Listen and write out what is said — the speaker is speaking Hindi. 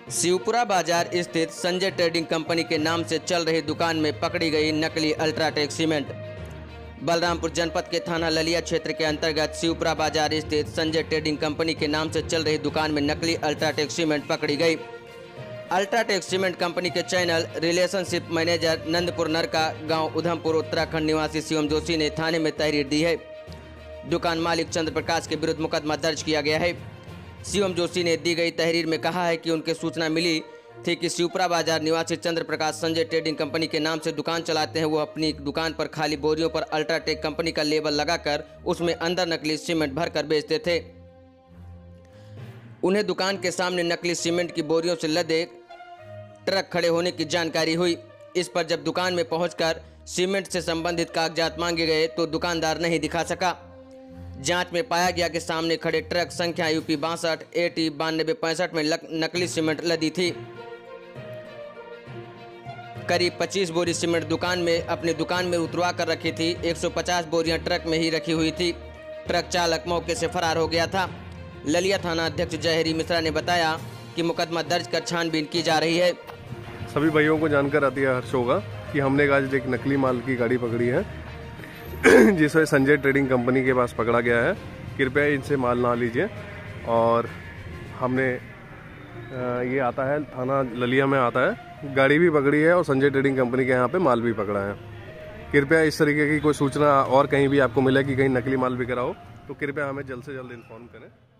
शिवपुरा बाजार स्थित संजय ट्रेडिंग कंपनी के नाम से चल रही दुकान में पकड़ी गई नकली अल्ट्राटेक सीमेंट। बलरामपुर जनपद के थाना ललिया क्षेत्र के अंतर्गत शिवपुरा बाजार स्थित संजय ट्रेडिंग कंपनी के नाम से चल रही दुकान में नकली अल्ट्राटेक सीमेंट पकड़ी गई। अल्ट्राटेक सीमेंट कंपनी के channel relationship manager Nandpur Narka गांव उधमपुर उत्तराखंड निवासी शिवम जोशी ने थाने में तहरीर दी है। दुकान मालिक चंद्र प्रकाश के विरुद्ध मुकदमा दर्ज किया गया है। शिवम जोशी ने दी गई तहरीर में कहा है कि उनके सूचना मिली थी कि शिवपुरा बाजार निवासी चंद्र प्रकाश संजय ट्रेडिंग कंपनी के नाम से दुकान चलाते हैं। वो अपनी दुकान पर खाली बोरियों पर अल्ट्राटेक कंपनी का लेबल लगाकर उसमें अंदर नकली सीमेंट भरकर बेचते थे। उन्हें दुकान के सामने नकली सीमेंट की बोरियों से लदे ट्रक खड़े होने की जानकारी हुई। इस पर जब दुकान में पहुंचकर सीमेंट से संबंधित कागजात मांगे गए तो दुकानदार नहीं दिखा सका। जांच में पाया गया कि सामने खड़े ट्रक संख्या यूपी 62 AT 9265 में नकली सीमेंट लदी थी। करीब 25 बोरी सीमेंट अपनी दुकान में उतरवा कर रखी थी। 150 बोरियां ट्रक में ही रखी हुई थी। ट्रक चालक मौके से फरार हो गया था। ललिया थाना अध्यक्ष जयहरी मिश्रा ने बताया कि मुकदमा दर्ज कर छानबीन की जा रही है। सभी भाइयों को जानकर आती है हर्ष होगा कि हमने आज एक नकली माल की गाड़ी पकड़ी है जिसे संजय ट्रेडिंग कंपनी के पास पकड़ा गया है। कृपया इनसे माल ना लीजिए। और हमने ये आता है थाना ललिया में आता है, गाड़ी भी पकड़ी है और संजय ट्रेडिंग कंपनी के यहाँ पे माल भी पकड़ा है। कृपया इस तरीके की कोई सूचना और कहीं भी आपको मिले कि कहीं नकली माल बिक रहा हो तो कृपया हमें जल्द से जल्द इन्फॉर्म करें।